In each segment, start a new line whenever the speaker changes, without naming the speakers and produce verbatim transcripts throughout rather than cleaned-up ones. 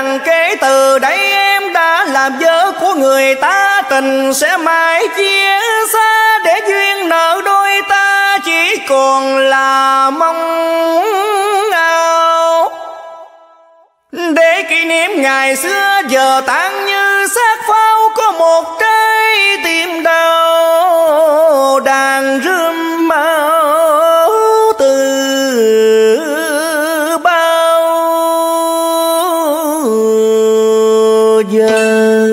rằng kể từ đây em đã làm vợ của người ta, tình sẽ mãi chia xa để duyên nợ đôi ta chỉ còn là mong ao. Để kỷ niệm ngày xưa giờ tan như xác pháo, có một trái tim đau đàn rơm máu từ bao giờ.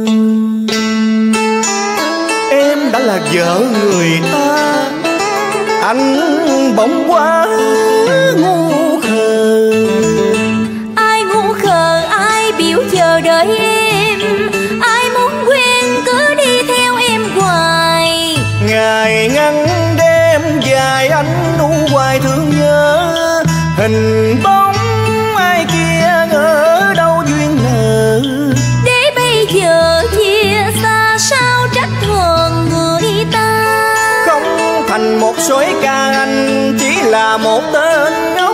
Em đã là vợ người ta, anh bỗng quá ngu khờ.
Ai ngu khờ ai biểu chờ đợi em, ai muốn quen cứ đi theo em hoài.
Ngày ngăn đêm dài anh u hoài thương nhớ, hình bóng ai kia ở đâu duyên nợ.
Để bây giờ chia xa sao trách hờn người ta.
Không thành một sói ca anh chỉ là một tên ngốc.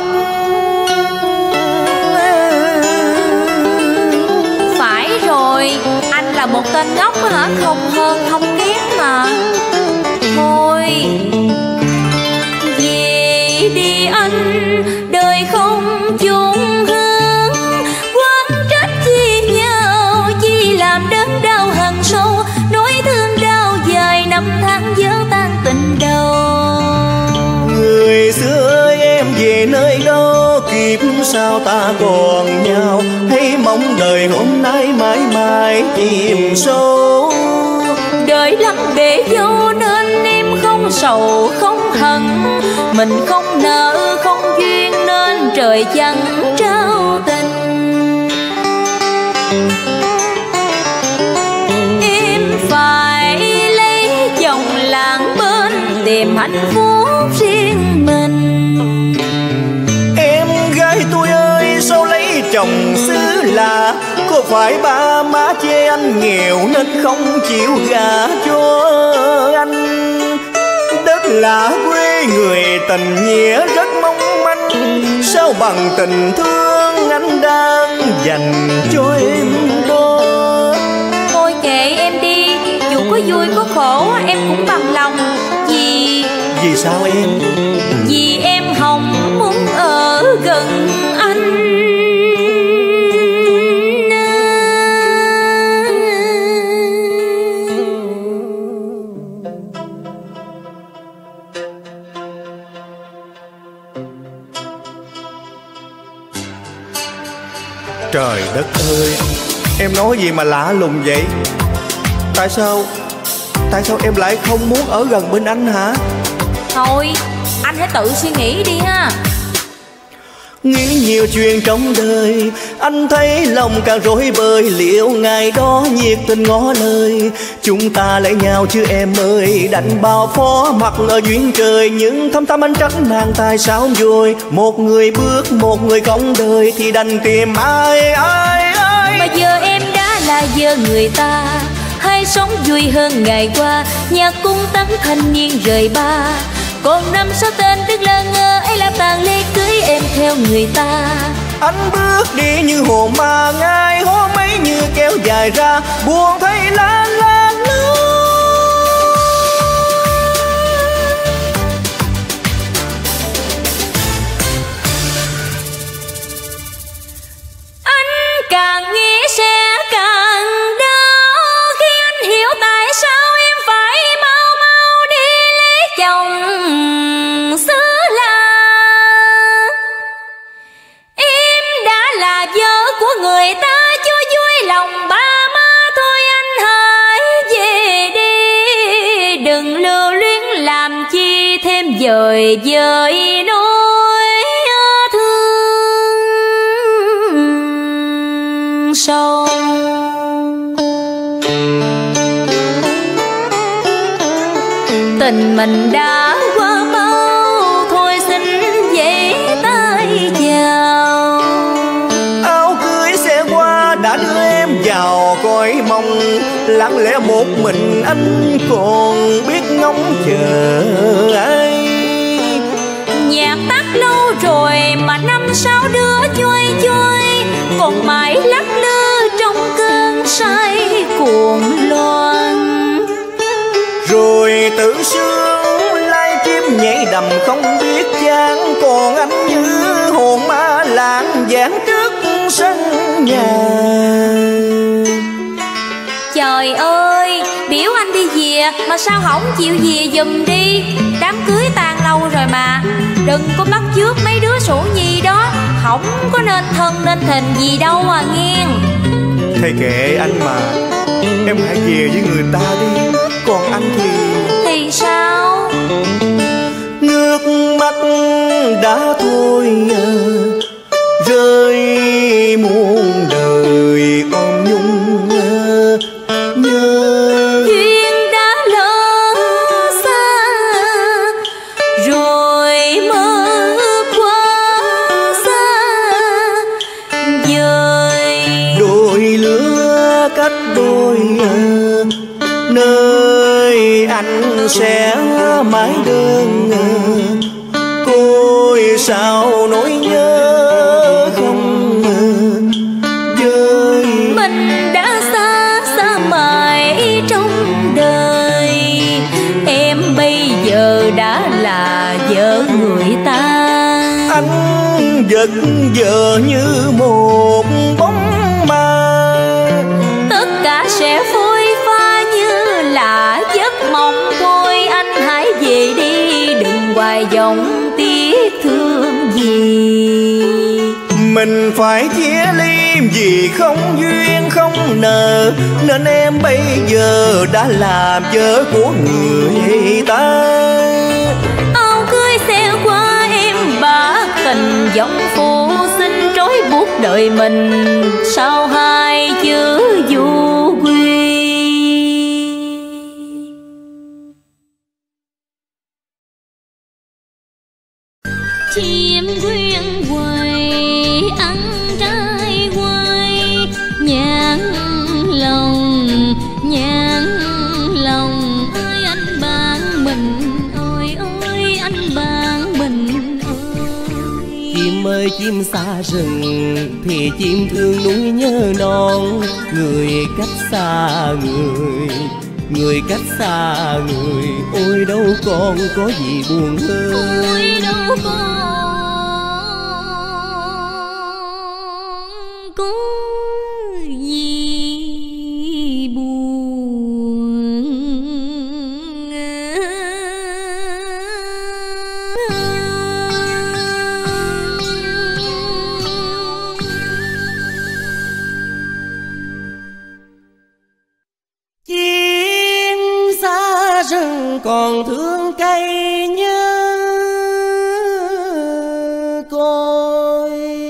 Phải rồi, anh là một tên ngốc hả? Không hơn không kém mà. Thôi về đi anh, đời không chung hướng. Quán trách chi nhau, chi làm đớn đau hằn sâu. Nỗi thương đau dài năm tháng dở tan tình đầu.
Người xưa ơi em về nơi đâu, kiếp sao ta còn nhau. Hay mong đời hôm nay mãi mãi chìm sâu.
Đời lắm bể dâu nên em không sầu không hận. Mình không nợ không duyên nên trời chẳng trao tình. Em phải lấy chồng làng bên tìm hạnh phúc riêng mình.
Em gái tôi ơi sao lấy chồng xứ lạ, có phải ba má chê anh nghèo nên không chịu gả cho anh. Đất lạ quê người tình nghĩa rất mong manh, sao bằng tình thương anh đang dành cho em đó.
Thôi kệ em đi, dù có vui có khổ em cũng bằng lòng. Vì
Vì sao em?
Vì em không muốn ở gần anh.
Trời đất ơi, em nói gì mà lạ lùng vậy? Tại sao, tại sao em lại không muốn ở gần bên anh hả?
Thôi, anh hãy tự suy nghĩ đi ha.
Nghĩ nhiều chuyện trong đời, anh thấy lòng càng rối bời. Liệu ngày đó nhiệt tình ngỏ lời, chúng ta lấy nhau chứ em ơi. Đành bao phó mặc ở duyên trời, nhưng thâm tâm anh trách nàng tại sao rồi. Một người bước, một người cõng đời, thì đành tìm ai ai ai.
Mà giờ em đã là vợ người ta, hay sống vui hơn ngày qua. Nhạc cung tấn thanh niên rời ba, còn năm sáu tên đứng lơ ngơ ấy là tàn lê cưới em theo người ta.
Anh bước đi như hồn ma, ngai hó mấy như kéo dài ra, buồn thấy lan lan lắm.
Anh càng nghĩ sẽ càng đau khi anh hiểu tại sao em phải mau mau đi lấy chồng xứ lạ. Em đã là vợ của người ta cho vui lòng ba má, thôi anh hãy về đi. Đừng lưu luyến làm chi thêm dời dời nỗi thương sâu. Tình mình đã qua bao, thôi xin giãy tay chào.
Áo cưới xe qua đã đưa em vào cõi mong, lặng lẽ một mình anh còn biết ngóng chờ ai.
Nhạc tắt lâu rồi mà năm sáu đứa chơi chơi, còn mãi lắc say cuồng loạn.
Rồi tự sương lai chim nhảy đầm không biết chán, còn anh như hồn ma lãng vãng trước sân nhà.
Trời ơi, biểu anh đi về mà sao hổng chịu về giùm đi. Đám cưới tan lâu rồi mà. Đừng có bắt chước mấy đứa sủ nhi đó, không có nên thân nên thình gì đâu à nghe.
Thầy kệ anh mà, em hãy về với người ta đi. Còn anh thì...
Thì sao?
Nước mắt đã thôi à, rơi muôn đời ôm nhung à, nhớ
duyên đã lỡ xa rồi mơ qua xa vời.
đôi lứa cách đôi à, nơi anh sẽ mãi đơn à, côi sao nỗi nhớ không vơi.
Mình đã xa xa mãi trong đời, em bây giờ đã là vợ người ta.
Anh vật vờ như một bóng ma,
tất cả sẽ phôi pha như là giấc mộng thôi. Anh hãy về đi, đừng hoài vọng tiếc thương gì.
mình phải chia ly vì không duyên không nợ, nên em bây giờ đã làm vợ của người ta.
Áo cưới xe qua em bạc tình giống phụ xin trói buộc đời mình sau hai chữ du quy. Chim quyên quầy ăn trái quay, nhãn lòng nhãn lòng ơi anh bạn mình ơi ơi anh bạn mình ơi.
Chim ơi chim xa rừng thì chim thương núi nhớ non, người cách xa người người cách xa người, ôi đâu còn có gì buồn hơn.
Ôi đâu còn có gì buồn.
Chim xa rừng còn thương cây nhớ côi,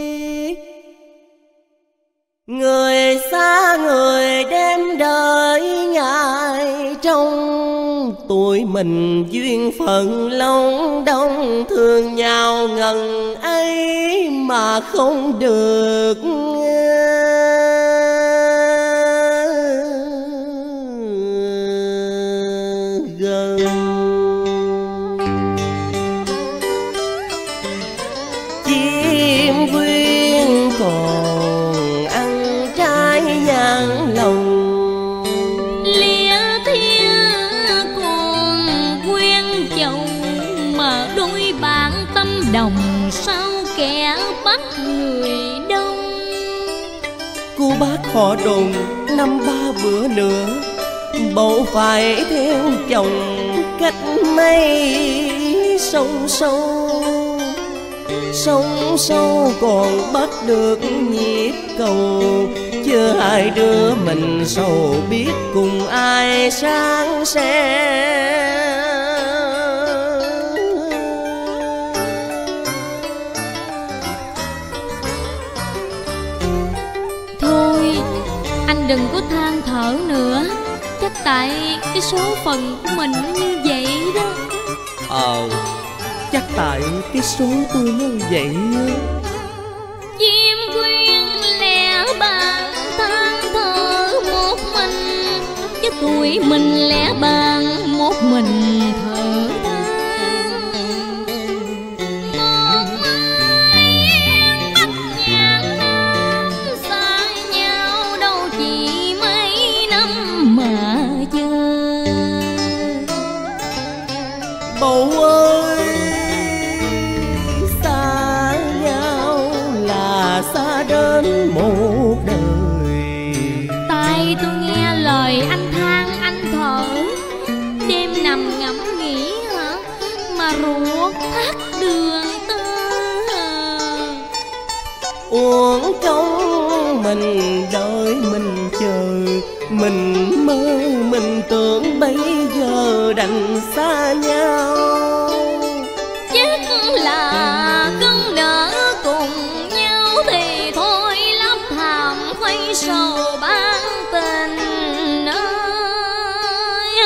người xa người đem đợi ngài trong tuổi mình duyên phận long đông, thương nhau ngần ấy mà không được gần. Chim quyên còn ăn trái nhãn lòng,
Lìa thiên còn quen chồng mà đôi bạn tâm đồng sao kẻ bắt người đông.
cô bác họ đồn năm ba bữa nữa bầu phải theo chồng cách mấy sông sâu, sông sâu còn bắt được nhịp cầu, chưa hai đứa mình sầu biết cùng ai sang sẻ.
Thôi anh đừng có than thở nữa, chắc tại cái số phận của mình như vậy đó.
Ờ, chắc tại cái số tôi nó vậy á.
Chim quyên lẻ bàn than thở một mình, chứ tụi mình lẻ bàn một mình thở than. Một ai bắt nhạc nam xa nhau đâu chỉ mấy
đến một đời.
Tai tôi nghe lời anh than anh thở, đêm nằm ngẫm nghĩ hả mà ruột thắt đường tơ.
Uổng công mình đợi mình chờ, mình mơ mình tưởng bây giờ đành xa nhau.
Chắc là cưng nợ cùng nhau thì thôi lấp thảm khoay sầu ban tình ơi.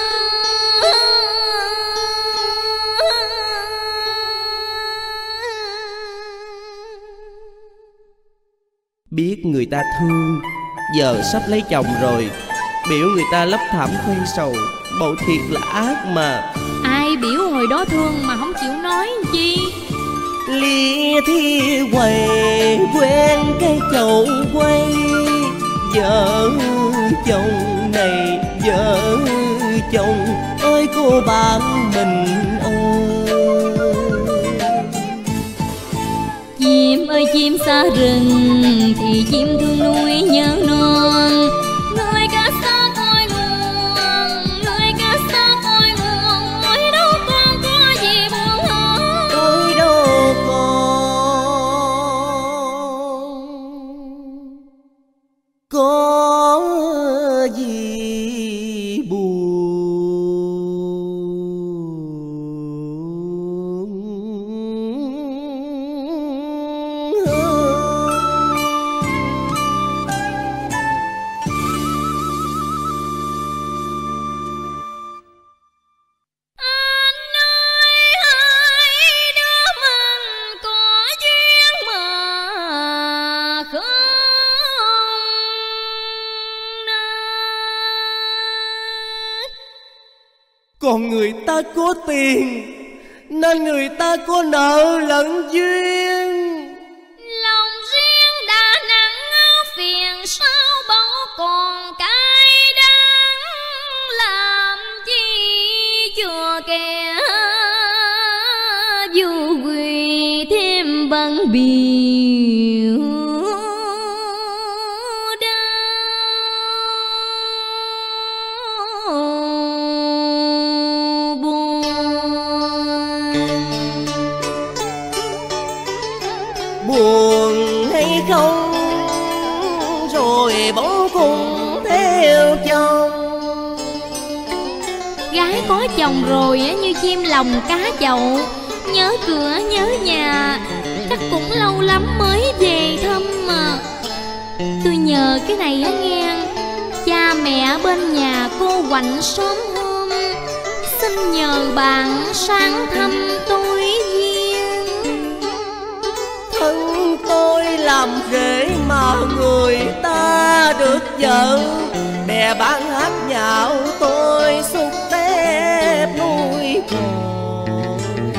Biết người ta thương, giờ sắp lấy chồng rồi, biểu người ta lấp thảm khoe sầu, bộ thiệt là ác mà.
Ai biểu hồi đó thương mà không chịu nói chi.
Lia thi quầy quen cái chậu quay, vợ chồng này vợ chồng ơi cô bạn mình ơi.
Chim ơi chim xa rừng thì chim thương nuôi nhớ non, nuôi cá xa coi nguồn, nuôi cá xa coi nguồn, ôi đâu con có gì buồn hả?
Tôi đâu còn có gì buồn. Còn người ta có tiền nên người ta có nợ lẫn duyên.
Lòng riêng đã nặng phiền sao bỗng còn cái đáng, làm chi chùa kẻ dù quỳ thêm bằng biểu.
Buồn hay không rồi bỗng cùng theo chồng.
Gái có chồng rồi như chim lòng cá chậu, nhớ cửa nhớ nhà, chắc cũng lâu lắm mới về thăm mà. Tôi nhờ cái này á nghe, cha mẹ bên nhà cô quạnh sớm hôm, xin nhờ bạn sang thăm tôi duyên.
Thân tôi làm rể mà người ta được vợ, bè bán hát nhạo tôi xúc tép nuôi cò.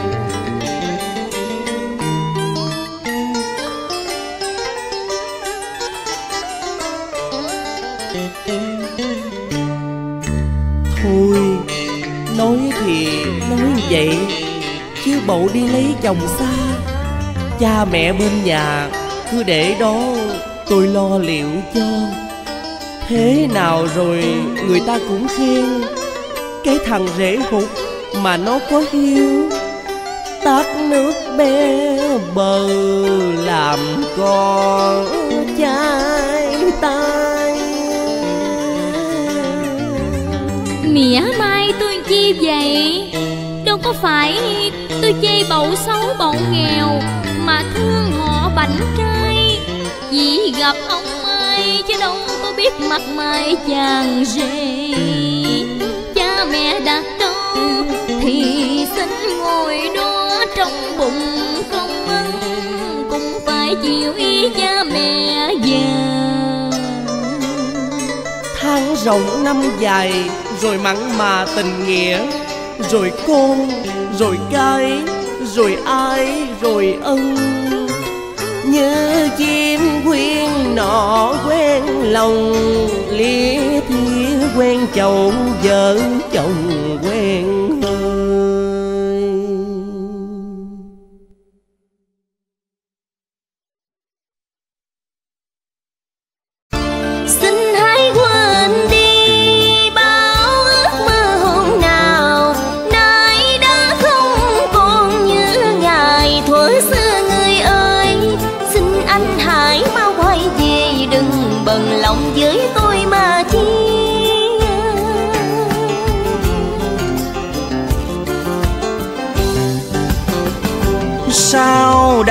Thôi nói thì nói vậy, chứ bộ đi lấy chồng xa, cha mẹ bên nhà cứ để đó tôi lo liệu cho. Thế nào rồi người ta cũng khen cái thằng rể hụt mà nó có hiếu, tát nước bé bờ làm con trai tay.
Mỉa mai tôi chi vậy, đâu có phải tôi chê bậu xấu bậu nghèo, mà thương họ bảnh trai. Vì gặp ông Mai chứ đâu có biết mặt mày chàng rể. Cha mẹ đặt đâu thì xin ngồi đó, trong bụng không ân cũng phải chịu ý cha mẹ già.
Tháng rộng năm dài rồi mặn mà tình nghĩa, rồi con rồi cái rồi ai rồi ân. Như chim quyên nọ quen lòng, lia thia quen chồng vợ chồng quen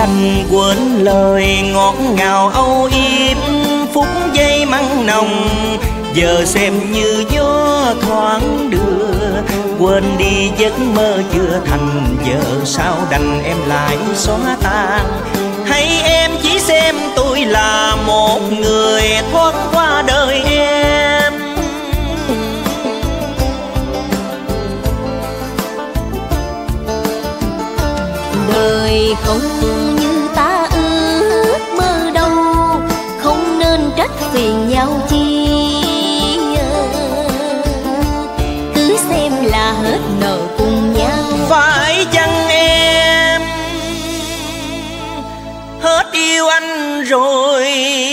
đành quên lời ngọt ngào âu yếm, phút giây mặn nồng giờ xem như gió thoáng đưa. Quên đi giấc mơ chưa thành, giờ sao đành em lại xóa tan. Hay em chỉ xem tôi là một người thoát qua đời em.
Đời không như ta ước mơ đâu, không nên trách phiền nhau chi. Cứ xem là hết nợ cùng nhau.
Phải chăng em hết yêu anh rồi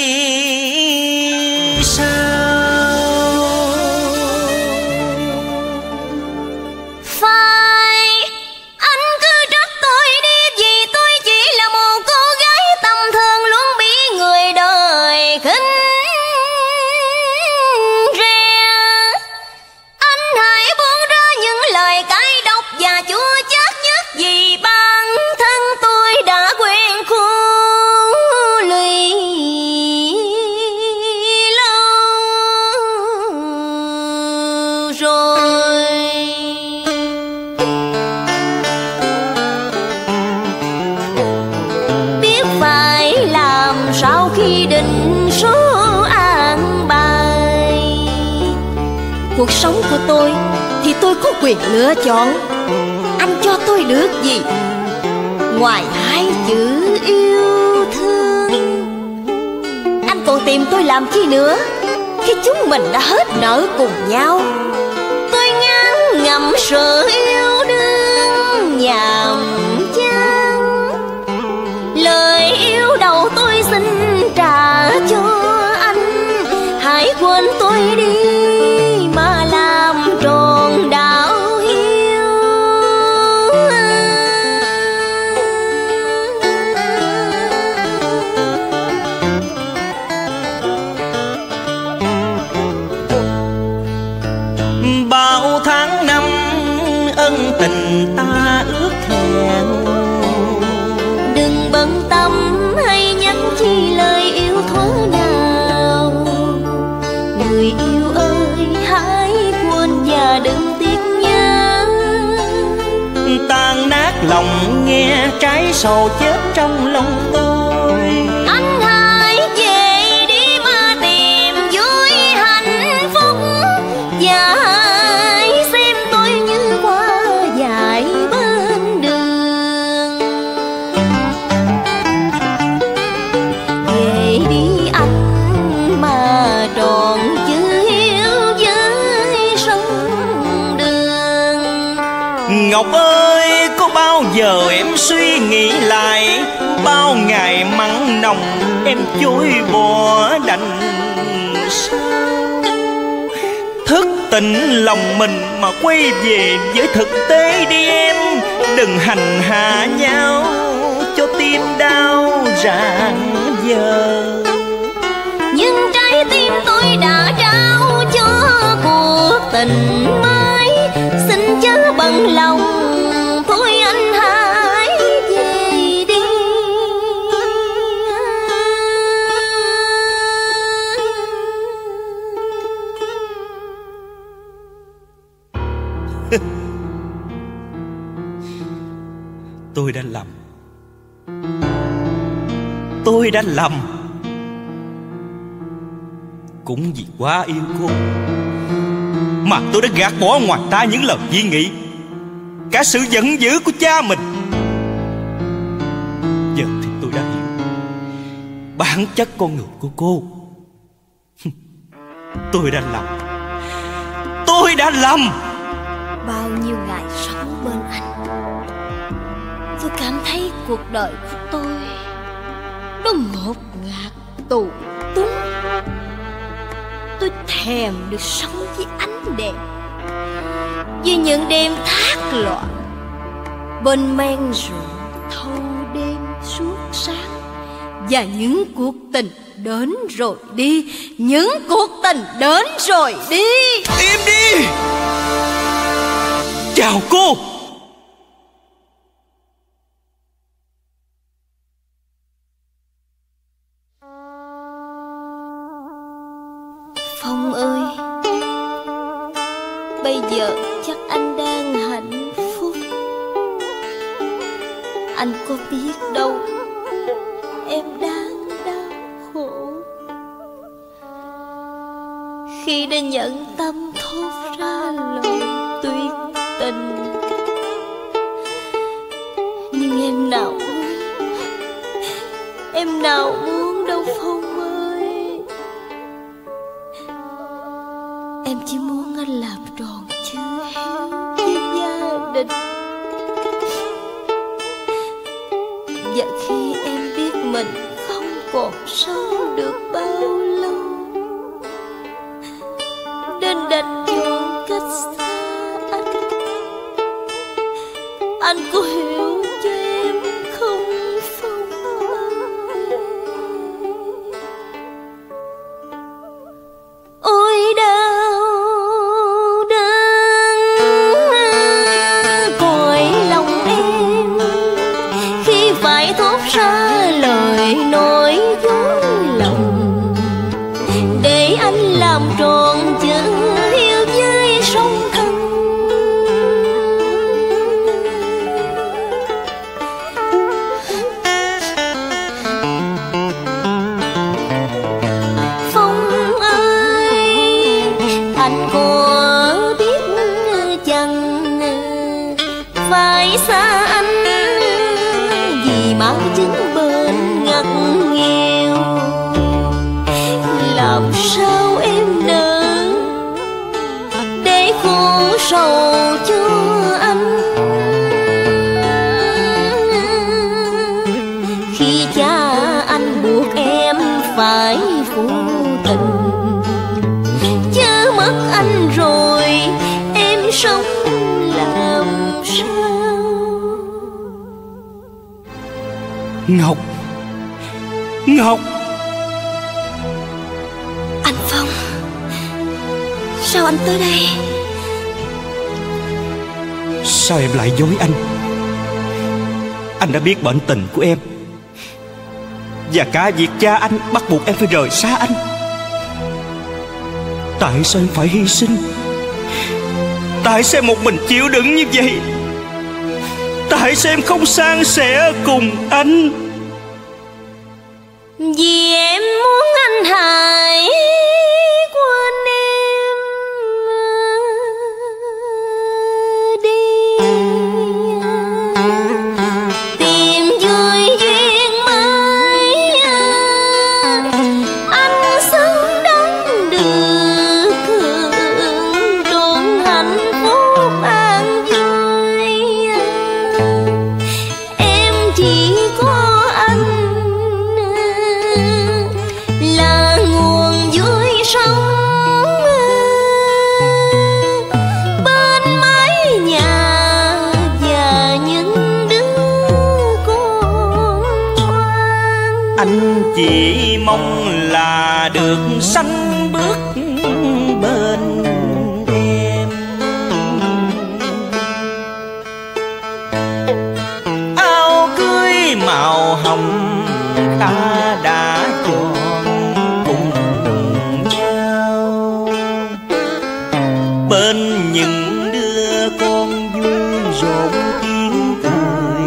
sao?
Phải, anh cứ trách tôi đi, vì tôi chỉ là một cô gái tầm thường luôn bị người đời khinh rẻ. Anh hãy buông ra những lời cay độc và chua chát nhất, vì bản thân tôi đã quen khô lụy lâu rồi. Biết phải làm sao khi định số an bài. Cuộc sống của tôi thì tôi có quyền lựa chọn. Anh cho tôi được gì ngoài hai chữ yêu thương? Anh còn tìm tôi làm chi nữa khi chúng mình đã hết nợ cùng nhau? Tôi ngán ngẩm sự yêu đương nhàm chán. Lời yêu đầu tôi xin trả cho anh. Hãy quên tôi đi mà làm tròn đạo hiếu.
Bao tháng năm ân tình ta ước hẹn,
Đừng bận tâm hay nhắn chi lời yêu thuở nào. Người yêu ơi hãy quên và đừng tiếc nhớ.
tan nát lòng nghe trái sầu chết trong lòng tôi.
Anh hãy về đi mà tìm vui hạnh phúc, và hãy xem tôi như qua dại bên đường. Về đi anh mà tròn chữ hiếu với sông đường.
Ngọc ơi, có bao giờ em suy nghĩ lại bao ngày mặn nồng em chối bỏ đành sao? Thức tỉnh lòng mình mà quay về với thực tế đi em. Đừng hành hạ nhau cho tim đau rạng giờ.
Nhưng trái tim tôi đã trao cho cuộc tình mới. Xin chớ bận lòng, thôi anh hãy về đi.
Tôi đã lầm. Tôi đã lầm. Cũng vì quá yêu cô mà tôi đã gạt bỏ ngoài tai những lời suy nghĩ, cả sự giận dữ của cha mình. Giờ thì tôi đã hiểu bản chất con người của cô. Tôi đã lầm. Tôi đã lầm.
Bao nhiêu ngày sống bên anh, tôi cảm thấy cuộc đời của tôi nó ngột ngạt tù túng. Tôi thèm được sống với ánh đèn, với những đêm thác loạn, bên men rượu thâu đêm suốt sáng. Và những cuộc tình đến rồi đi, những cuộc tình đến rồi đi.
Im đi. Chào cô.
Phong ơi, bây giờ chắc anh đang hạnh phúc. Anh có biết đâu em đang đau khổ khi đã nhận tâm thốt ra lời tuyệt tình. Nhưng em nào muốn, em nào muốn đâu Phong ơi. Em chỉ muốn anh làm tròn chữ hiếu với gia đình. Và khi em biết mình không còn sống được bao lâu, nên đành chọn cách xa anh. Anh có hiểu cho em không Phong ơi? Ôi đau đớn cõi lòng em khi phải thốt ra lời nói dối lòng, để anh làm tròn chữ hiếu với song thân. Phong ơi, anh có biết chăng phải xa anh vì má chứng bên ngặt nghèo. Làm sao em nỡ để khổ sầu cho anh, khi cha anh buộc em phải phụ tình. Chớ mất anh rồi em sống làm sao?
Ngọc, Ngọc.
Anh Phong, sao anh tới đây?
Sao em lại dối anh? Anh đã biết bệnh tình của em, và cả việc cha anh bắt buộc em phải rời xa anh. Tại sao em phải hy sinh? Tại sao em một mình chịu đựng như vậy? Tại sao em không san sẻ cùng anh?
Vì em muốn anh hãy quên em đi, tìm vui duyên mới. Anh xứng đáng được hưởng trọn hạnh phúc an vui. Em chỉ có anh là nguồn vui sống bên mái nhà và những đứa con ngoan.
Anh chỉ mong là được sánh bước bên em. Áo cưới màu hồng ta đã chọn cùng nhau, bên những đứa con vui rộn tiếng cười.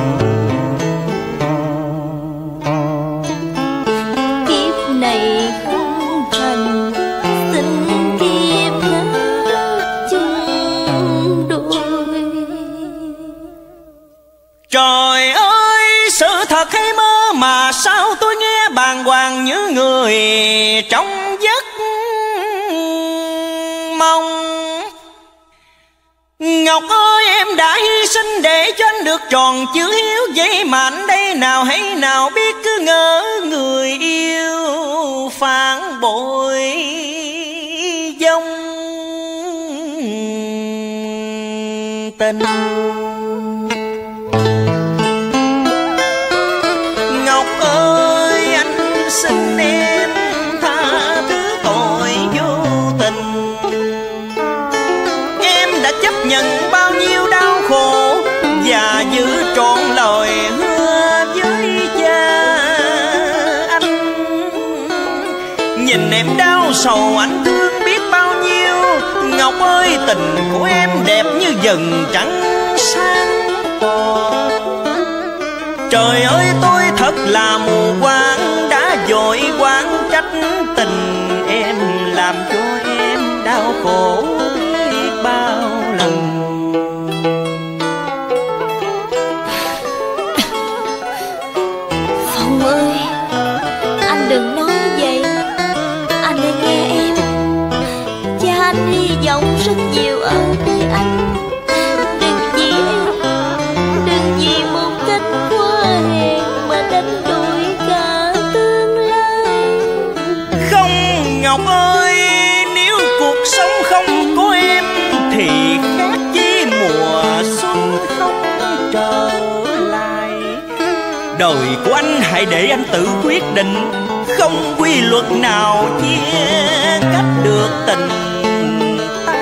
Kiếp này không thành, xin kiếp khác chung đôi.
Trời ơi, sự thật hay mơ mà sao tôi nghe bàng hoàng như người trong giấc mong. Ngọc ơi, em đã hy sinh để cho anh được tròn chữ hiếu, vậy mà anh đây nào hay nào biết cứ ngỡ người yêu phản bội dông tình. Ngọc ơi, anh xin em tha thứ tội vô tình. Em đã chấp nhận bao nhiêu đau khổ và giữ trọn lời hứa với cha anh. nhìn em đau sầu anh thương biết bao nhiêu. Ngọc ơi tình của em đẹp như dần trắng sáng tỏ. Trời ơi tôi thật là mù quáng, đã vội quán trách tình em, làm cho em đau khổ biết bao lần.
Phong ơi, anh đừng nói vậy. Anh hãy nghe em. Cha anh hy vọng rất nhiều ở nơi anh. Đừng vì em, đừng vì một cánh hoa hẹn mà đánh đổi cả tương lai.
Không Ngọc ơi, nếu cuộc sống không có em thì khác chi mùa xuân không trở lại. Đời của anh hãy để anh tự quyết định, không quy luật nào chia cách được tình ta.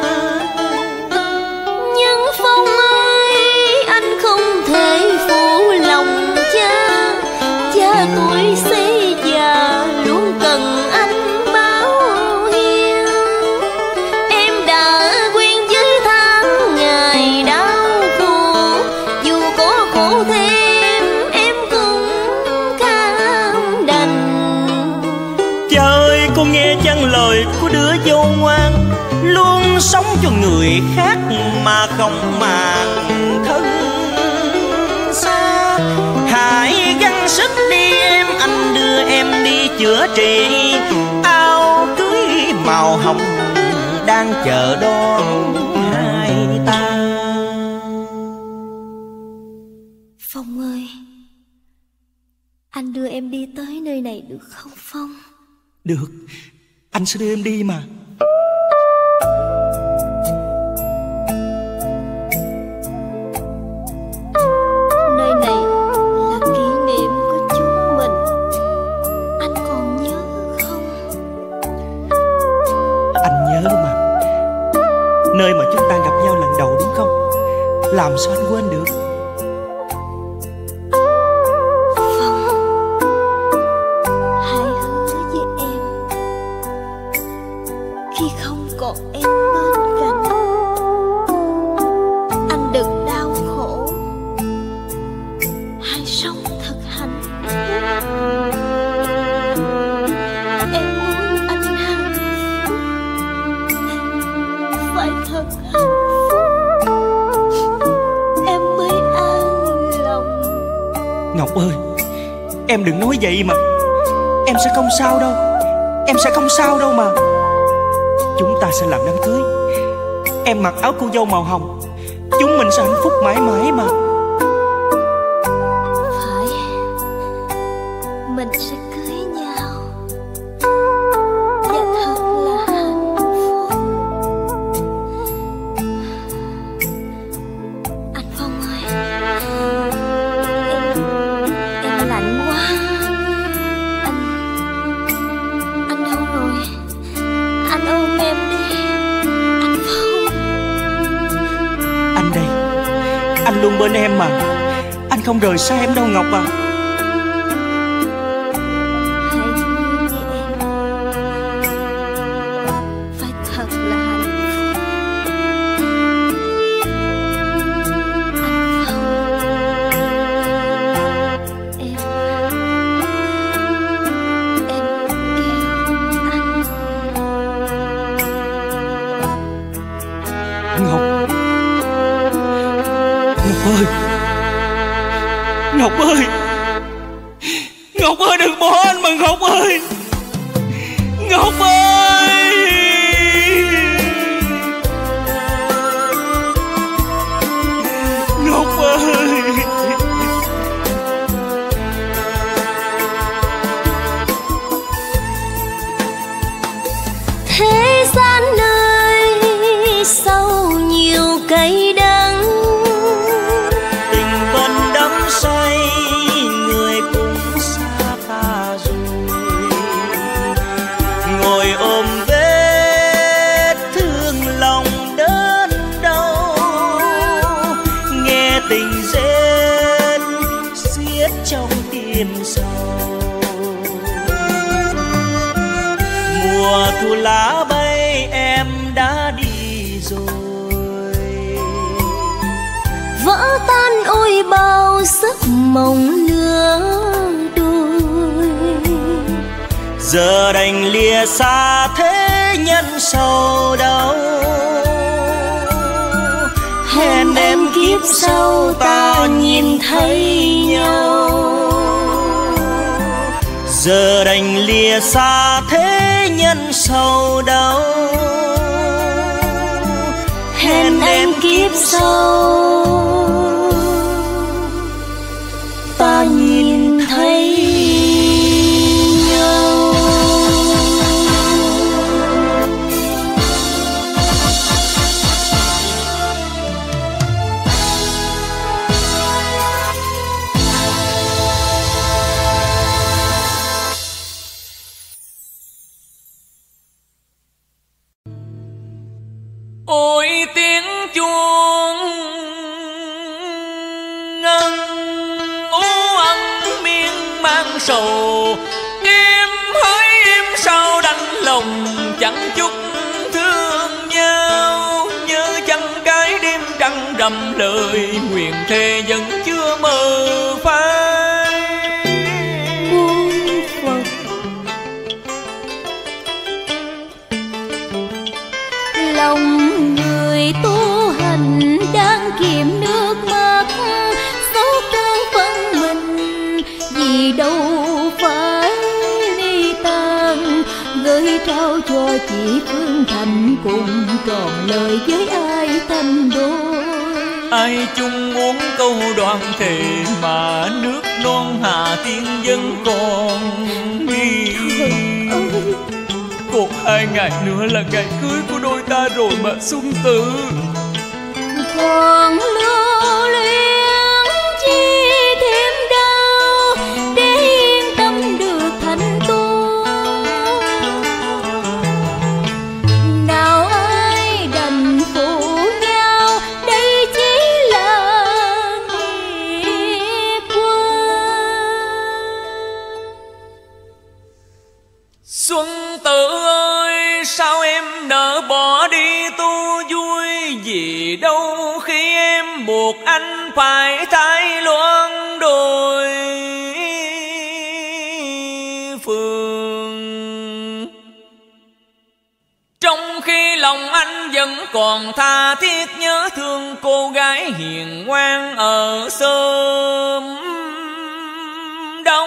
Nhưng Phong ơi, anh không thể phụ lòng cha. Cha tuổi xế già luôn cần anh báo hiếu. Em đã quen với tháng ngày đau khổ, dù có khổ thêm em cũng cam đành.
Cha ơi con nghe chăng lời của đứa dâu ngoan, luôn sống cho người khác mà không màng thân xa. Hãy gắng sức đi em, anh đưa em đi chữa trị. Áo cưới màu hồng đang chờ đón hai ta.
Phong ơi, anh đưa em đi tới nơi này được không Phong?
Được, anh sẽ đưa em đi mà.
Nơi này là kỷ niệm của chúng mình. Anh còn nhớ không?
Anh nhớ mà. Nơi mà chúng ta gặp nhau lần đầu đúng không? Làm sao anh quên được.
Phong, hãy hứa với em, khi không còn em bên cạnh, anh đừng đau khổ. Hãy sống thật hạnh phúc. Em muốn anh hạnh phúc, phải thật hạnh phúc, em mới an lòng.
Ngọc ơi, em đừng nói vậy mà. Em sẽ không sao đâu. Em sẽ không sao đâu mà. Chúng ta sẽ làm đám cưới. Em mặc áo cô dâu màu hồng. Chúng mình sẽ hạnh phúc mãi mãi mà.
Phải, mình sẽ cưới nhau và thật là hạnh phúc. Anh Phong ơi, em em lạnh quá. Anh anh đâu rồi? Anh ôm em đi, anh Phong.
Anh đây, anh luôn bên em mà. Anh không rời xa em đâu Ngọc à.
Hãy hứa với em, phải thật là hạnh phúc. Anh Phong, em em yêu anh.
Ngọc, Ngọc ơi, Ngọc ơi, Ngọc ơi đừng bỏ anh mà Ngọc ơi. Ngọc ơi. Ngọc ơi.
Thế gian nơi sau nhiều cây đắng,
Tình vẫn đắm say, người cũng xa ta rồi. Ngồi ôm vết thương lòng đớn đau, nghe tình rên xiết trong tim sầu. mùa thu lá bay em đã đi rồi.
Vỡ tan ôi bao giấc mộng lứa đôi,
giờ đành lìa xa thế nhân sầu đau. Hẹn em kiếp sau ta nhìn thấy nhau, giờ đành lìa xa thế nhân sầu đau. Hẹn em kiếp sau ta nhìn thấy nhau.
Ôi tiếng chuông ngân ú ân miên man sầu, em hỡi em sao đành lòng chẳng chút thương nhau. Nhớ chăng cái đêm trăng rằm lời nguyện thề vẫn chưa mơ phai.
Muôn Phật lòng người tu hành đang kiệm nước mắt, dấu trang phân mình vì đâu phải ly tan. Gửi trao cho chị Phương Thành cùng tròn lời với ai tâm đôi.
Ai chung uống câu đoạn thề mà nước non Hà Tiên vẫn còn ghi. Còn hai ngày nữa là ngày cưới của đôi ta rồi mà Xuân Tử.
Còn lưu luyến chi thêm đau để yên tâm được thành tu. Nào ai đành phụ nhau, đây chỉ là nghiệp qua.
Xuân Tử ơi, sao em nỡ bỏ đi tu vui, vì đâu khi em buộc anh phải thay loan đồi phương. Trong khi lòng anh vẫn còn tha thiết nhớ thương cô gái hiền ngoan ở xóm Đông.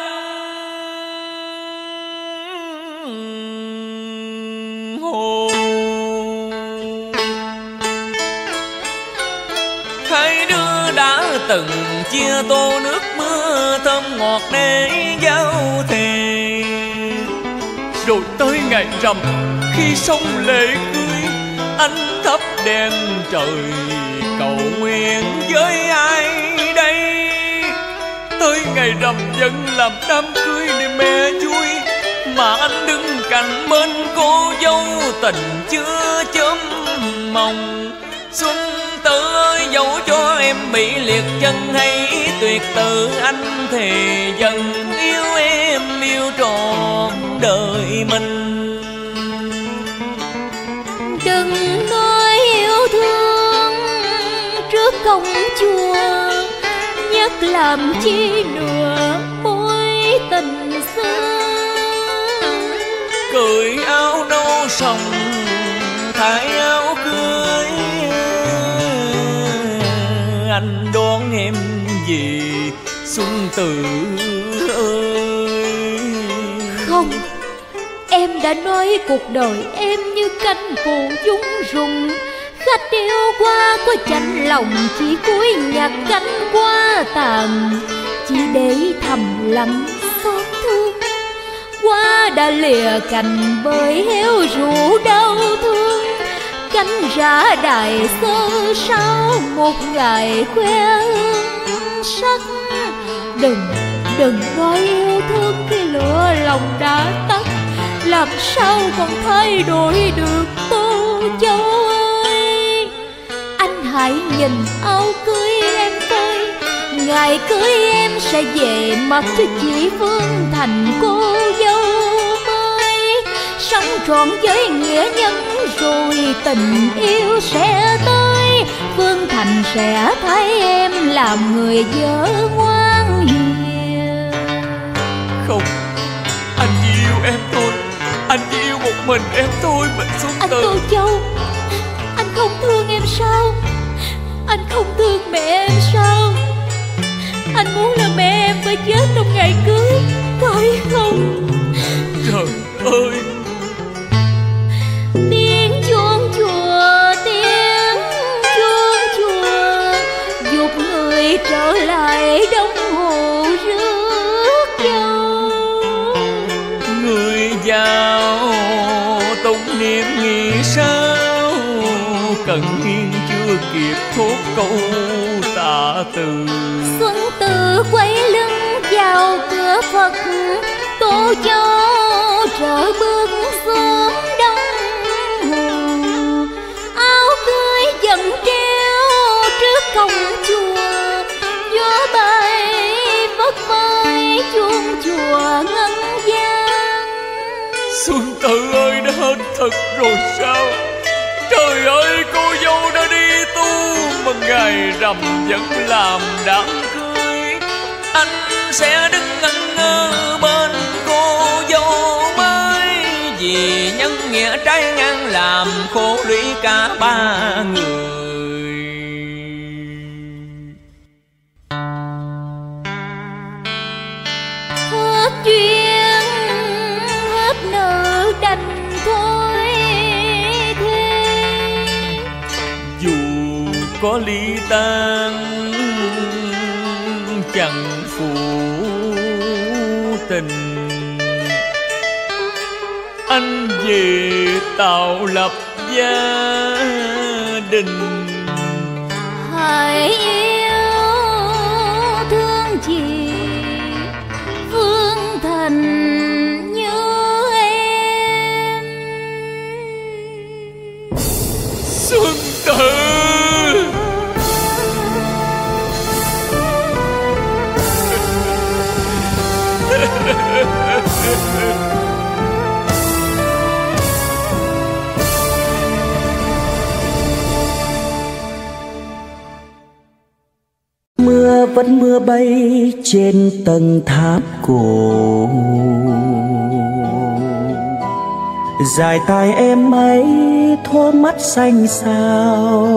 Hai đứa đã từng chia tô nước mưa thơm ngọt để giao thề, rồi tới ngày rằm khi xong lễ cưới, anh thắp đèn trời cầu nguyện với ai đây. Tới ngày rằm vẫn làm đám cưới để mẹ vui, mà anh đứng cạnh bên cô dâu tình chưa chớm mong. Xuân Tử ơi, dẫu cho em bị liệt chân hay tuyệt tự, anh thề dần yêu em yêu trọn đời mình.
Đừng nói yêu thương trước công chúa, nhất làm chi nữa mối tình xưa.
Cởi áo nâu sòng thay áo cưới, anh đón em về Xuân Tử ơi.
Không, em đã nói cuộc đời em như cánh phụ dung rụng. Khách yêu qua có chạnh lòng, chỉ cúi nhặt cánh hoa tàn, chỉ để thầm lặng xót thương. Hoa đã lìa cành bởi héo rũ đau thương, cánh rã đài sơ sau một ngày khoe hương sắc. Đừng, đừng nói yêu thương khi lửa lòng đã tắt, làm sao còn thay đổi được cô dâu ơi. Anh hãy nhìn áo cưới em coi, ngày cưới em sẽ về mặc cho chị Phương Thành cô dâu mới. Sống trọn với nghĩa nhân, rồi tình yêu sẽ tới. Phương Thành sẽ thấy em làm người vợ ngoan hiền.
Không, anh chỉ yêu em thôi. Anh chỉ yêu một mình em thôi Bạch Xuân
Anh
Tử.
Tô Châu, anh không thương em sao? Anh không thương mẹ em sao? Anh muốn là mẹ em phải chết trong ngày cưới, phải không?
Trời ơi!
Tiếng chuông chùa, tiếng chuông chùa, dục người trở lại đông hồ rước dâu.
Người giàu tụng niệm nghĩ sao, Cần Kiên chưa kịp thốt câu tạ từ.
Xuân Từ quay lưng vào cửa Phật, Tô Châu trở bước xuống đông hồ. Áo cưới dần treo trước cổng chùa, gió bay phất phới chuông chùa ngân vang.
Xuân Tử ơi, đã hết thật rồi sao? Trời ơi, cô dâu đã đi tu, mà ngày rằm vẫn làm đám cưới. Anh sẽ đứng ngẩn ngơ bên cô dâu mới, vì nhân nghĩa trái ngang làm khổ lũy cả ba người.
Hết duyên hết nợ đành thôi thế.
Dù có ly tan chẳng phụ tình, anh về tạo lập gia đình.
Hãy yêu thương chị Phương Thành như em.
Xuân Tử!
Mưa vẫn mưa bay trên tầng tháp cổ, dài tai em ấy thoa mắt xanh xao.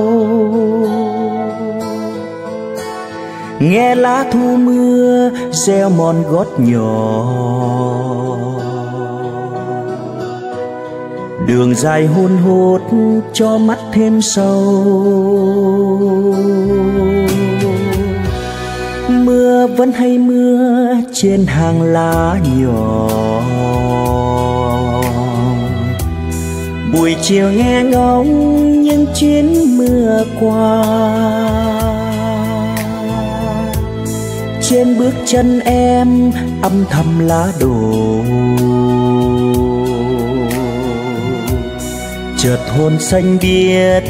Nghe lá thu mưa reo mòn gót nhỏ, đường dài hun hút cho mắt thêm sâu. Mưa vẫn hay mưa trên hàng lá nhỏ, buổi chiều nghe ngóng những chuyến mưa qua. Trên bước chân em âm thầm lá đổ, chợt hồn xanh biếc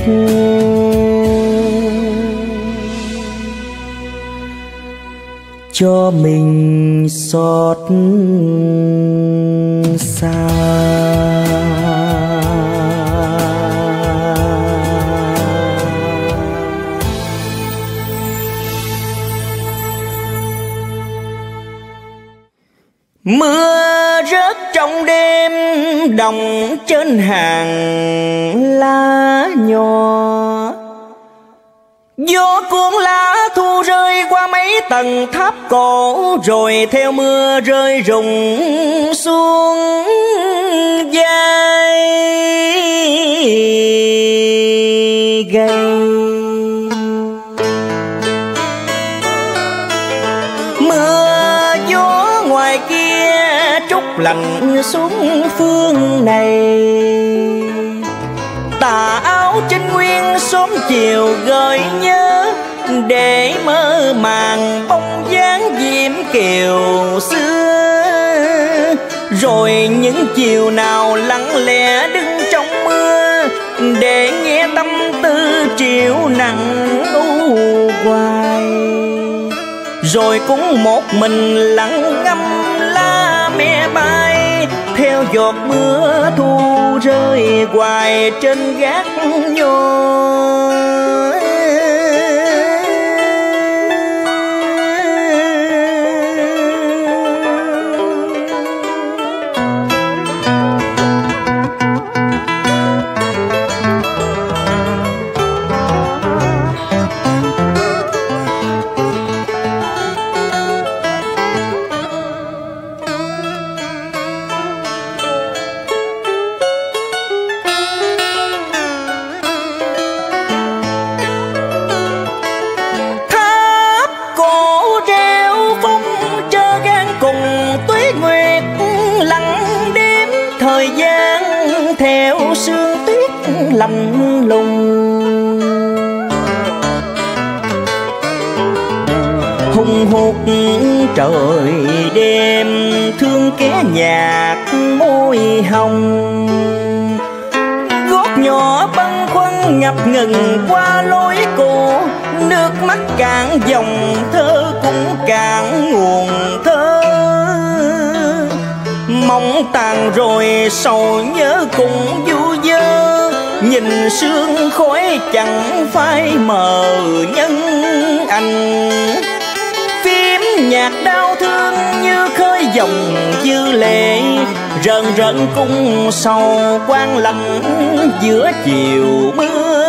cho mình xót xa. Mưa rớt trong đêm đồng trên hàng lá nhỏ, gió cuốn lá thu rơi qua mấy tầng tháp cổ, rồi theo mưa rơi rụng xuống vai gầy. Mưa gió ngoài kia trút lạnh xuống phương này, tà áo trinh nguyên sớm chiều gợi nhớ, để mơ màng bóng dáng diễm kiều xưa. Rồi những chiều nào lặng lẽ đứng trong mưa, để nghe tâm tư triệu nặng u hoài. Rồi cũng một mình lặng ngâm lá me bay, theo theo giọt mưa thu rơi hoài trên gác nhô. Lạnh lùng hùng hục trời đêm, thương kẻ nhạt môi hồng. Gót nhỏ bâng khuâng ngập ngừng qua lối cũ, nước mắt cạn dòng thơ cũng cạn nguồn thơ. Mong tàn rồi sầu nhớ cũng du dơ, nhìn sương khói chẳng phai mờ nhân anh. Phím nhạc đau thương như khơi dòng dư lệ, rần rần cung sầu quang lạnh giữa chiều mưa.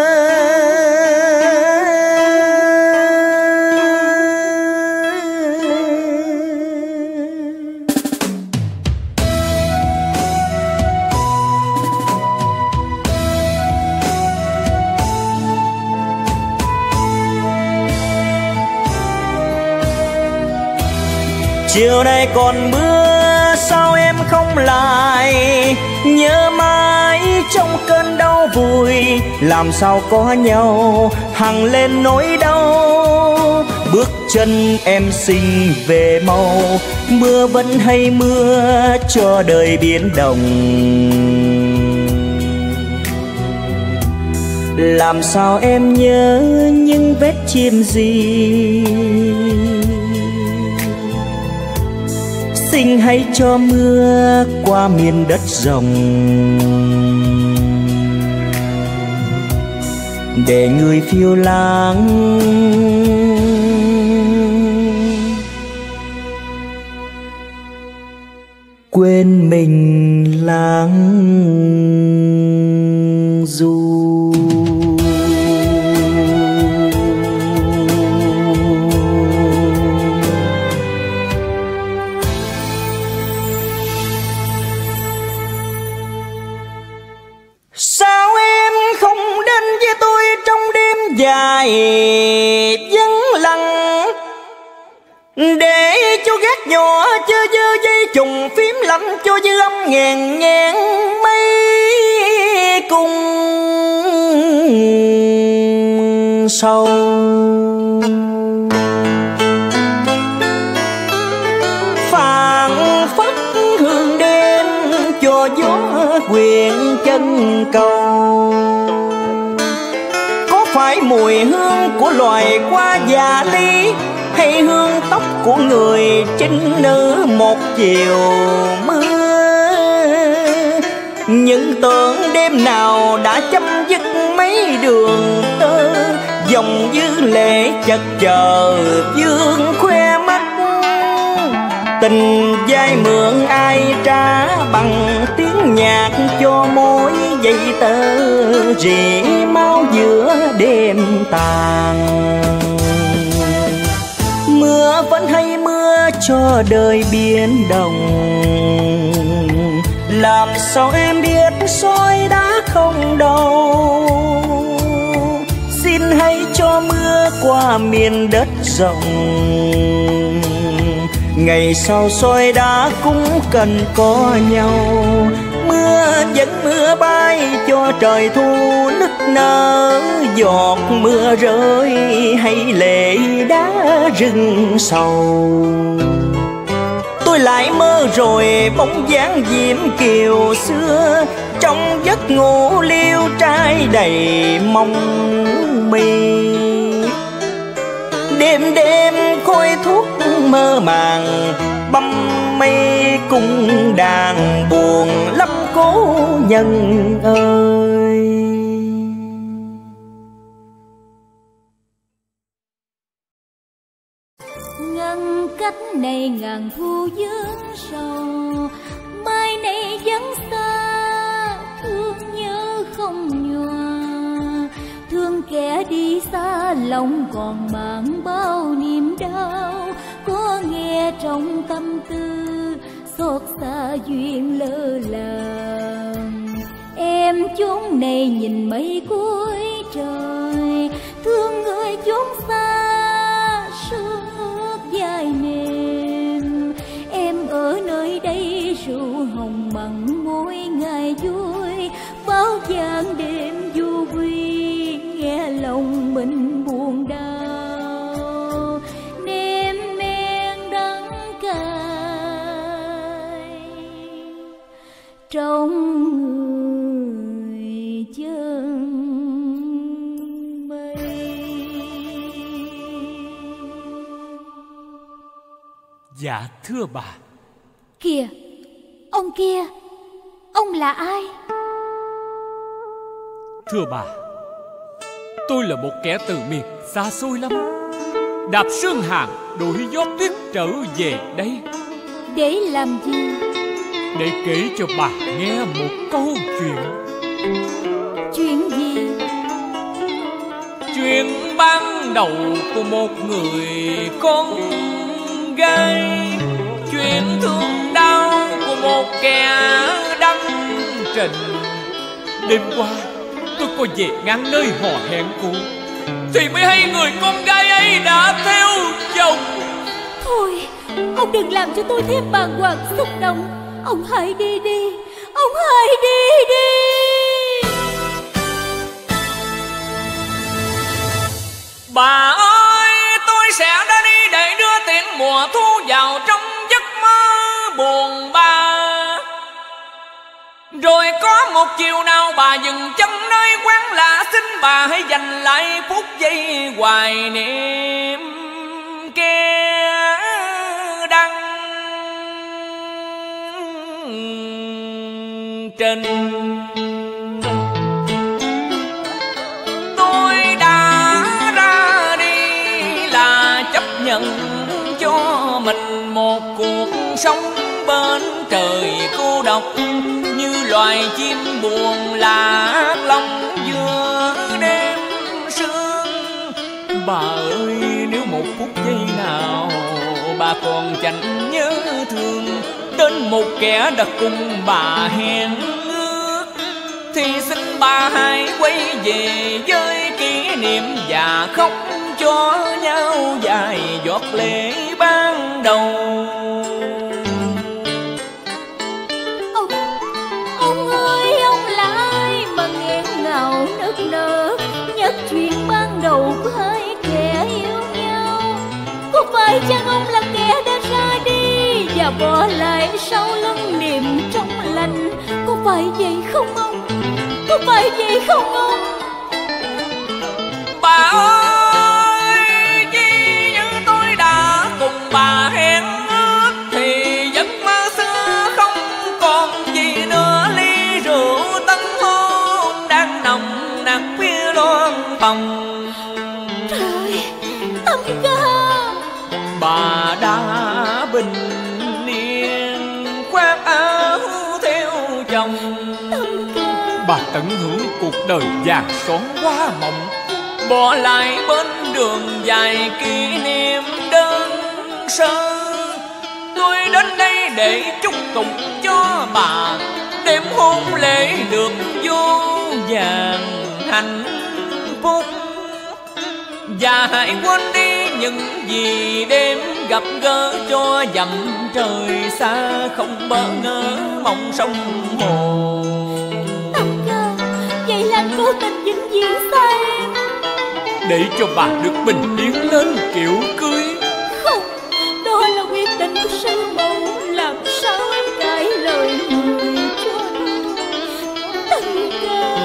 Chiều nay còn mưa sao em không lại, nhớ mãi trong cơn đau vùi. Làm sao có nhau hằng lên nỗi đau, bước chân em xinh về mau. Mưa vẫn hay mưa cho đời biến động, làm sao em nhớ những vết chim gì. Xin hãy cho mưa qua miền đất rộng, để người phiêu lãng quên mình lãng du. Dài vắng lặng, để cho gác nhỏ chơi dơ dây trùng phím lạnh, cho dư âm ngàn ngàn mây cùng sâu. Phảng phất hương đêm cho gió quyện chân cầu, phải mùi hương của loài hoa già ly, hay hương tóc của người trinh nữ một chiều mưa. Những tưởng đêm nào đã chấm dứt mấy đường tơ, dòng dư lệ chật chờ vương khoe mắt. Tình dai mượn ai trả bằng tiếng nhạc, cho mối dây tơ rỉ máu giữa đêm tàn. Mưa vẫn hay mưa cho đời biến động, làm sao em biết soi đã không đâu. Xin hãy cho mưa qua miền đất rộng, ngày sau soi đá cũng cần có nhau. Mưa vẫn mưa bay cho trời thu nức nở, giọt mưa rơi hay lệ đá rừng sầu. Tôi lại mơ rồi bóng dáng diễm kiều xưa, trong giấc ngủ liêu trai đầy mong mì. Đêm đêm khói thuốc mơ màng băm mấy cung đàn buồn lắm cố nhân ơi.
Ngăn cách này ngàn thu dương sầu, mai này vẫn xa thương nhớ không nhòa. Thương kẻ đi xa lòng còn mang bao niềm đau, có nghe trong tâm tư xót xa duyên lỡ làng. Em chốn này nhìn mây cuối trời, thương người chốn xa sương ướt dài mềm. Em ở nơi đây rượu hồng mặn mỗi ngày vui, bao gian đêm du quy nghe lòng mình buồn đau. Nêm men đắng cay trong người chân mây.
Dạ thưa bà.
Kìa, ông kia, ông là ai?
Thưa bà, tôi là một kẻ từ miền xa xôi lắm, đạp sơn hàng đổi gió tuyết trở về đây.
Để làm gì?
Để kể cho bà nghe một câu chuyện.
Chuyện gì?
Chuyện ban đầu của một người con gái, chuyện thương đau của một kẻ đăng trình. Đêm qua tôi có về ngang nơi hò hẹn cũ, thì mới hay người con gái ấy đã theo chồng.
Thôi, ông đừng làm cho tôi thêm bàng hoàng xúc động. Ông hãy đi đi, ông hãy đi đi.
Bà ơi, tôi sẽ đã đi để đưa tiễn mùa thu vào trong giấc mơ buồn bã. Rồi có một chiều nào bà dừng chân nơi quán lạ, xin bà hãy dành lại phút giây hoài niệm kẻ đăng trình. Tôi đã ra đi là chấp nhận cho mình một cuộc sống bên trời cô độc, như loài chim buồn lạc lòng giữa đêm sương. Bà ơi, nếu một phút giây nào bà còn chẳng nhớ thương đến một kẻ đã cùng bà hẹn ước, thì xin bà hãy quay về với kỷ niệm và khóc cho nhau vài giọt lệ ban đầu.
Ông, ông ơi, ông là ai mà nghẹn ngào nức nở nhắc chuyện ban đầu của hai kẻ yêu nhau? Có phải chăng ông là kẻ đã ra đi và bỏ lại sau lưng niềm trong lành? Có phải vậy không ông? Có phải vậy không ông?
Bà ơi, chỉ như tôi đã cùng bà hẹn ước, thì giấc mơ xưa không còn gì nữa. Ly rượu tân hôn đang nồng nặc phía loan phòng.
Trời, Tâm Ca!
Bà đã bình yên khoác áo theo chồng.
Tâm Ca!
Bà tận hưởng cuộc đời vàng son hoa mộng, bỏ lại bên đường dài kỷ niệm đơn sơ. Tôi đến đây để chúc tụng cho bà đêm hôn lễ được vô vàn hạnh phúc. Và hãy quên đi những gì đêm gặp gỡ, cho dặm trời xa không bỡ ngỡ mong sông hồ.
Tâm Ca, vậy là anh cố tình vĩnh viễn xa em
để cho bà được bình yên lên kiểu cưới.
không? Đó là quyết định của sư mẫu, làm sao em cãi lời người cho được? Tâm Ca!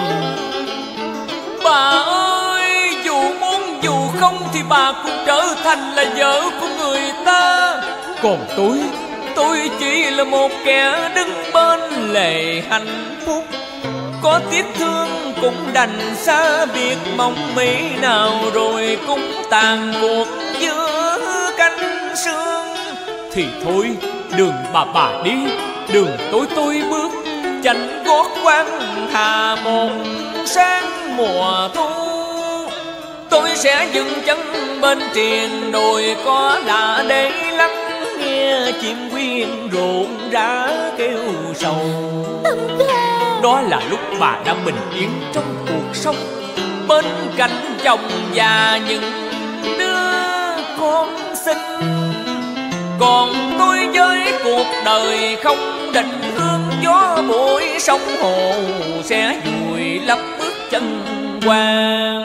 Bà ơi, dù muốn dù không thì bà cũng trở thành là vợ của người ta. Còn tôi, tôi chỉ là một kẻ đứng bên lề hạnh phúc. Có tiếc thương cũng đành xa biệt, mong mỹ nào rồi cũng tàn cuộc giữa cánh sương. Thì thôi đường bà bà đi, đường tôi tôi bước, chạnh gót quan thà một sáng mùa thu. Tôi sẽ dừng chân bên triền đồi có đã để lắng nghe chim quyên rộn rã kêu sầu. Đó là lúc bà đang bình yên trong cuộc sống, bên cạnh chồng và những đứa con xinh. Còn tôi với cuộc đời không định hướng, gió bụi sông hồ sẽ vùi lấp bước chân qua.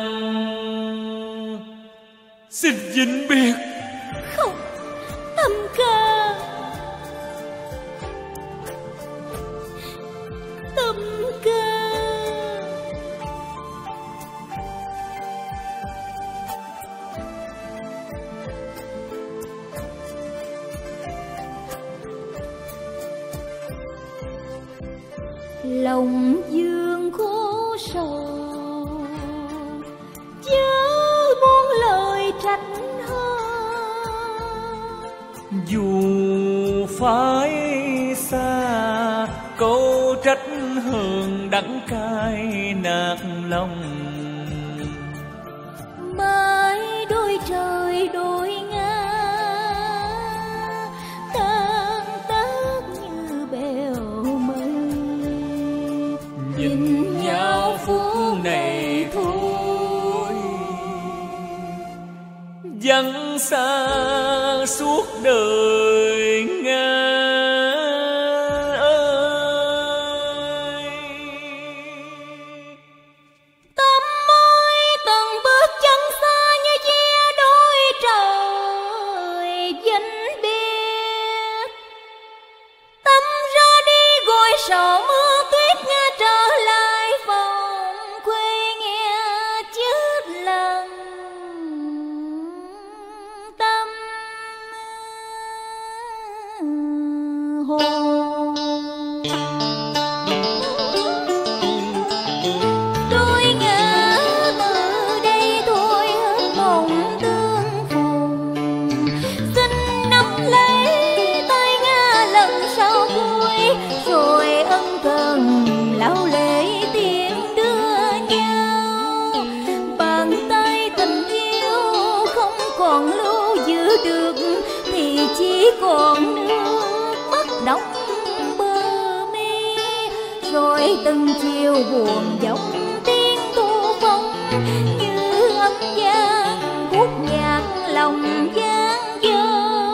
Xin vĩnh biệt.
Không, Tâm ca, Tâm ca. Lòng dương khổ sầu, chớ buông lời trách hơn.
Dù phải xa, câu trách hờn đắng cay nạt lòng.
Mãi đôi trời đôi ngã, tan tác như bèo mây.
Nhìn nhau phút này thôi, vắng xa suốt đời Nga ơi.
Tâm ơi từng bước chân xa như chia đôi trời vĩnh biệt. Tâm ra đi gọi sầu mưa tuyết nghe trở lại phòng quê nghe chết lần. Tâm hồn tôi ngã từ đây thôi hết mộng tương phùng. Xin nắm lấy tay ngã lần sau cuối, rồi ân cần lau lệ tiếng đưa nhau. Bàn tay tình yêu không còn lưu giữ được, thì chỉ còn nước mắt đọng bờ mi. Rồi từng chiều buồn giọng tiếng thu phong, như âm gian khúc nhạc lòng gian dở.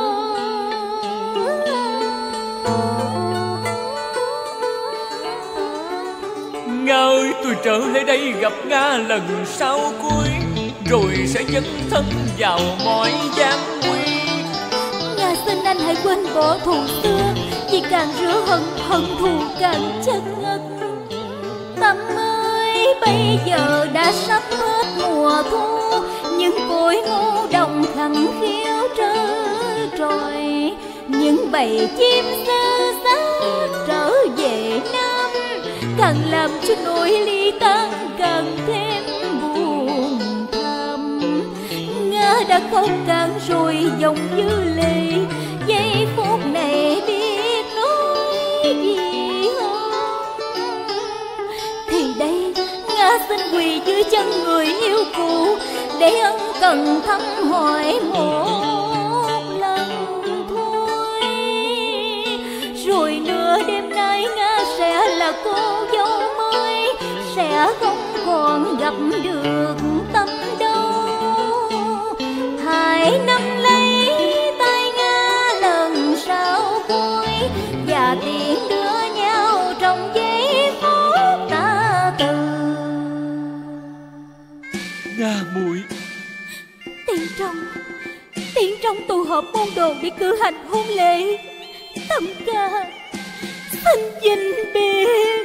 Nga ơi, tôi trở lại đây gặp Nga lần sau cuối, rồi sẽ dấn thân vào mọi gian nguy.
Nga xin anh hãy quên bỏ thù xưa, vì càng rửa hận, hận thù càng chân ngất. Tâm ơi bây giờ đã sắp hết mùa thu, những cội ngô đồng khẳng khiếu trơ trọi. Những bầy chim sơ xác trở về Nam, càng làm cho nỗi ly tan càng thêm buồn thầm. Nga đã không cạn rồi dòng như lệ, giây phút này biết nói gì hơn. Thì đây Nga xin quỳ dưới chân người yêu cũ, để ân cần thăm hỏi một lần thôi. Rồi nửa đêm nay Nga sẽ là cô dâu mới, sẽ không còn gặp được Tâm đâu. Hãy nắm lấy tay Nga lần sau cuối, và tiễn đưa nhau trong giây phút ta từ.
Nga muội,
Tiễn trong Tiễn trong tụ họp môn đồ để cử hành hôn lễ. Tâm ca xin vĩnh biệt.